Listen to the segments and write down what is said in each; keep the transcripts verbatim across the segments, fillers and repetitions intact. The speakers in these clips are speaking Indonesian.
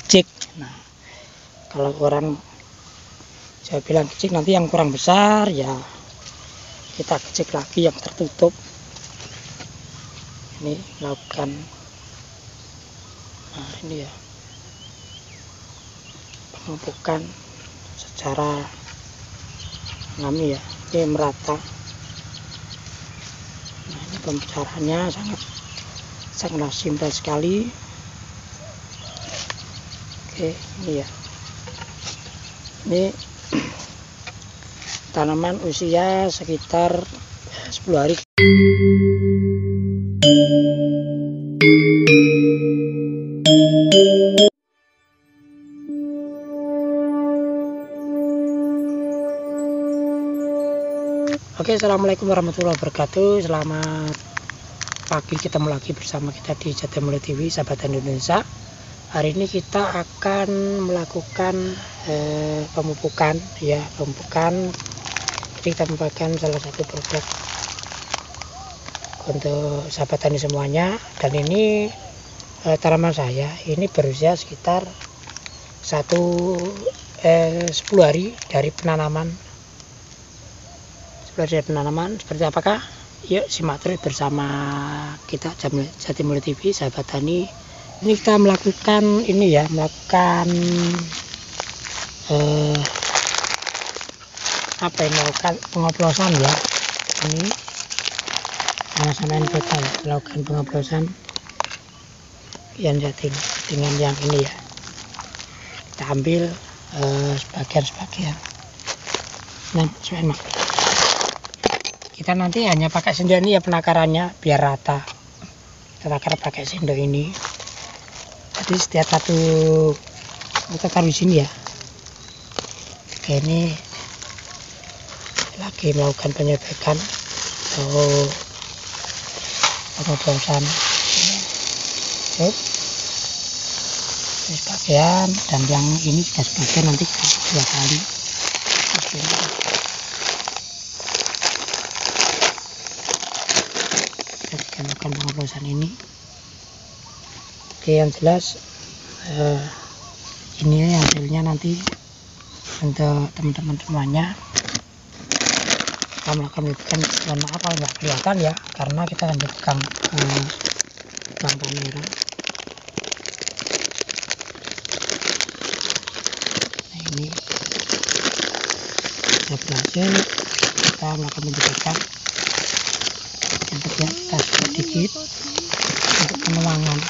kecik. Nah, kalau orang saya bilang kecik, nanti yang kurang besar ya kita kecik lagi yang tertutup. Ini lakukan, nah ini ya, penumpukan secara ngami ya, ini merata. Nah, ini pembicaranya sangat sangat simpel sekali. Oke, ini ya, ini tanaman usia sekitar sepuluh hari. Oke, assalamualaikum warahmatullahi wabarakatuh. Selamat pagi, ketemu lagi bersama kita di Jatimulyo T V, sahabat Indonesia. Hari ini kita akan melakukan eh, pemupukan, ya pemupukan. Jadi kita membagikan salah satu produk untuk sahabat tani semuanya. Dan ini eh, tanaman saya ini berusia sekitar satu eh, sepuluh hari dari penanaman. Dari penanaman seperti apakah? Yuk simak terus bersama kita Jatimulyo T V, sahabat tani. Ini kita melakukan ini ya, melakukan eh, apa yang melakukan pengoplosan ya. Ini sama sama kita ya, melakukan pengoplosan yang jatim dengan yang ini ya. Kita ambil eh, sebagian-sebagian. Nah, sebenarnya kita nanti hanya pakai sendok ini ya, penakarannya biar rata. Kita takar pakai sendok ini. Jadi setiap satu kita taruh di sini ya. Oke, ini lagi melakukan penyebekan atau pengoplosan. Ini sebagian, dan yang ini juga sebagian, nanti dua kali. Oke. Melakukan pengoplosan ini. Oke, yang jelas eh, ini hasilnya nanti untuk teman-teman semuanya. Kita melakukan penyebekan, mohon maaf kalau nggak kelihatan ya, karena kita akan pegang eh, lampu merah. Nah, ini sudah berhasil. Kita melakukan penyebekan untuk ya sedikit untuk penuangan.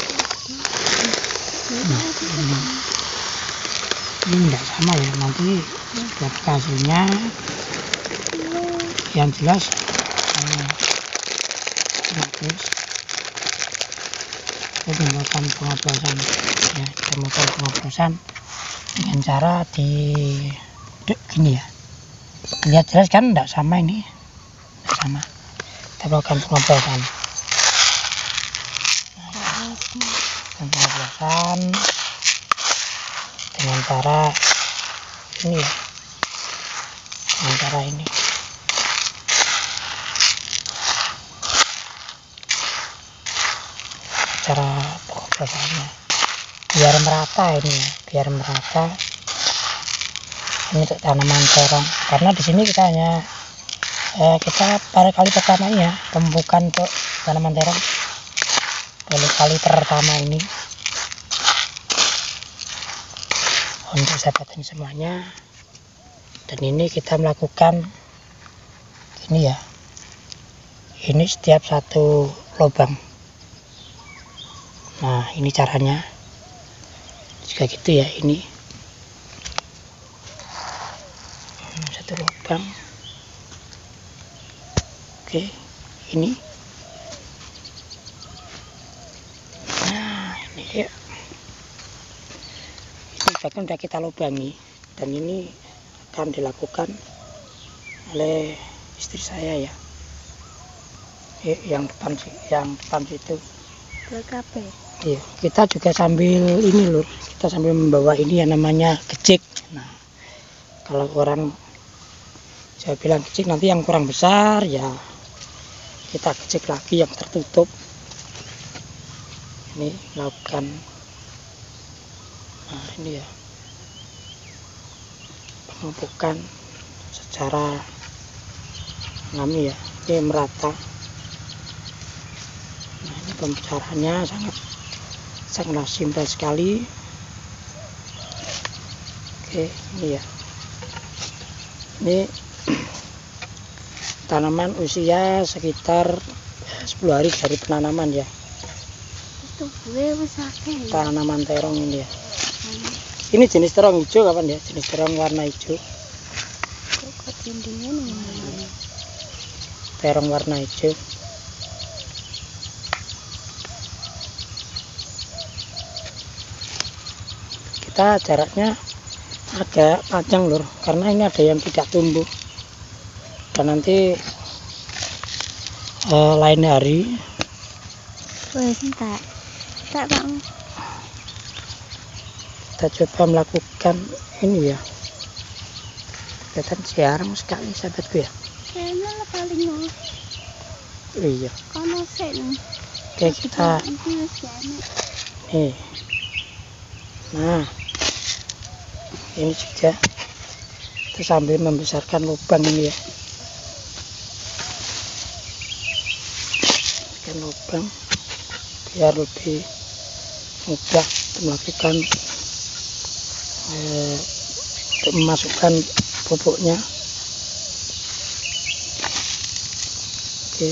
Nah, ini ini tidak sama ya, nanti lihat hasilnya. Yang jelas eh, bagus. Kita melakukan pengoplosan ya, kita melakukan pengoplosan dengan cara di gini ya, lihat jelas kan, tidak sama ini, tidak sama. Kita melakukan pengoplosan, pengoplosan dengan cara ini ya, dengan cara ini. Cara pengoplosannya biar merata ini ya, biar merata. Ini untuk tanaman terong, karena di sini kita hanya Eh, kita pada kali pertama ini ya, pemupukan untuk tanaman terong, baru kali pertama ini. Untuk sahabat ini semuanya, dan ini kita melakukan ini ya, ini setiap satu lubang. Nah, ini caranya juga gitu ya, ini satu lubang. Oke, ini. Nah, ini ya. Ini bahkan sudah kita lubangi, dan ini akan dilakukan oleh istri saya ya. Eh, yang depan sih, yang depan situ. K K P. Iya, kita juga sambil ini lur, kita sambil membawa ini yang namanya kecik. Nah, kalau orang saya bilang kecik, nanti yang kurang besar ya kita kecik lagi yang tertutup. Ini lakukan Nah ini ya penumpukan secara alami ya, ini merata. Nah ini pembicaranya sangat sangat simpel sekali. Oke, ini ya, ini tanaman usia sekitar sepuluh hari dari penanaman ya. Tanaman terong ini ya. Ini jenis terong hijau kapan ya? Jenis terong warna hijau. Terong warna hijau. Kita jaraknya agak panjang lur, karena ini ada yang tidak tumbuh. Dan nanti uh, lain hari kita coba melakukan ini ya. Kelihatan jarang sekali sahabatku ya. Iya. Oke kita nih. Nah ini juga kita sambil membesarkan lubang ini ya. Besarkan lubang biar lebih mudah melakukan eh, untuk memasukkan pupuknya. Oke.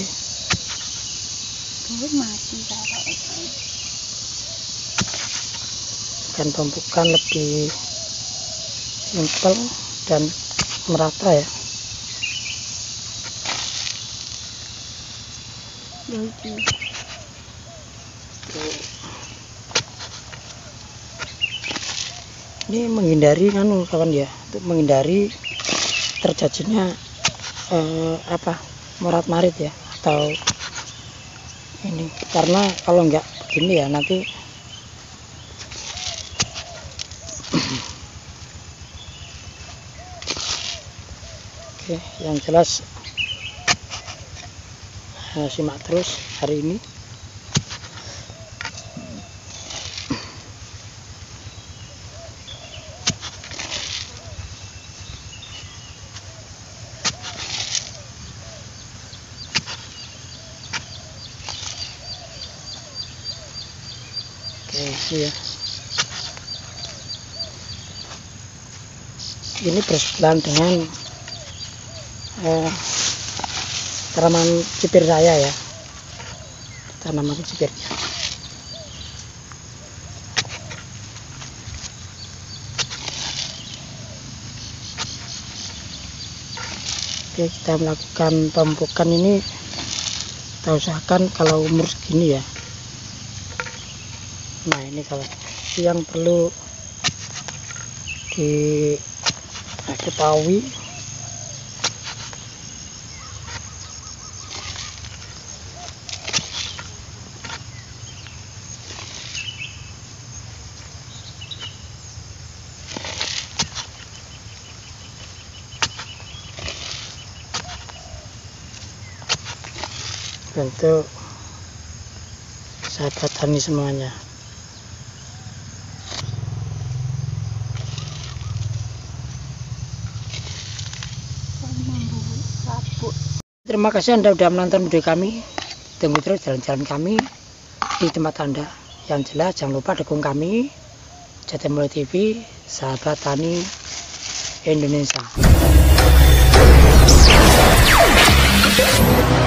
Dan pembukaan lebih simpel dan merata ya. Ini menghindari kan kawan ya, untuk menghindari terjadinya eh, apa morat marit ya, atau ini karena kalau enggak begini ya nanti oke, yang jelas eh, simak terus hari ini. Oke, iya. Ini bersebelahan dengan eh, tanaman cipir saya ya, tanaman cipirnya. Oke, kita melakukan pemupukan ini kita usahakan kalau umur segini ya. Nah ini kalau yang perlu diketahui untuk sahabat tani semuanya. Terima kasih Anda sudah menonton video kami. Tunggu terus jalan-jalan kami di tempat Anda. Yang jelas jangan lupa dukung kami, Jatimulyo T V, sahabat tani Indonesia.